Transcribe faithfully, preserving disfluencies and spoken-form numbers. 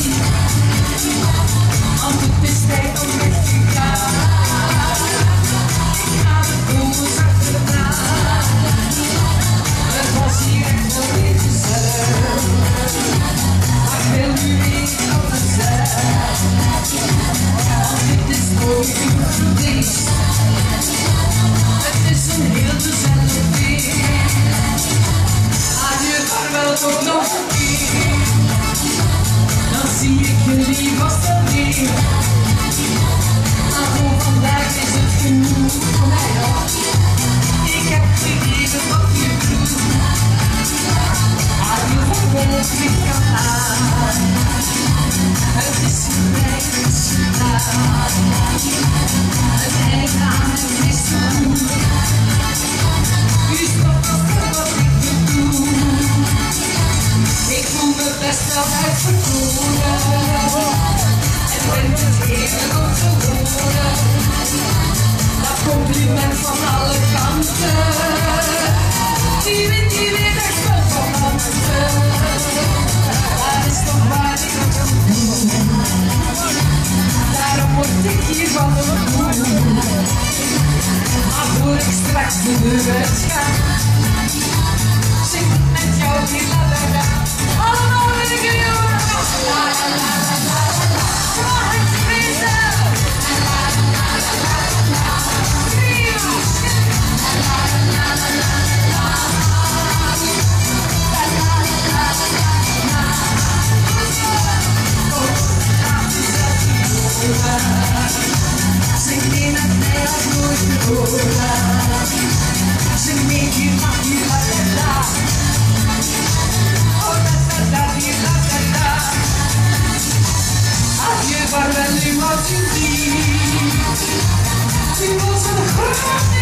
Want het is tijd om weg te gaan. Ik ga de voetjes achterna. Het was hier echt wel weer gezellig. Maar ik wil nu niet anders zijn. Want dit is nooit goed geweest. Het is een heel gezellig weer. Adieu, vaarwel tot nog een keer. Dan zie ik jullie vast wel weer. Maar voor vandaag is het genoeg voor mij al. Ik heb gegeven wat je doet. Adieu, vaarwel, ik kan aan. Het is voorbij, het is gedaan. Het einde aan het is genoeg. U stopt nog wat ik doe. Ik voel me best wel uitverkoren. En vind het heerlijk om te horen. Dat compliment van alle kanten. Die wind die weer echt wel van handen. Dat is toch waar ik het kan doen. Daarom word ik hier van de boel. Maar voor ik straks de deur uitga, zing ik met jou die la la la. Allemaal wil ik je horen. La la la la la la. Mag ik spelen? La la la la la la. Prima. La la la la la la. La la la la la la. Oh, dat is het horen. Zing mee met mij als nooit verloren. Zing mee hier, mag hier, la la la. Oh, la la la, hier, la la la. Adieu, vaarwel, u was u lief. U was een grote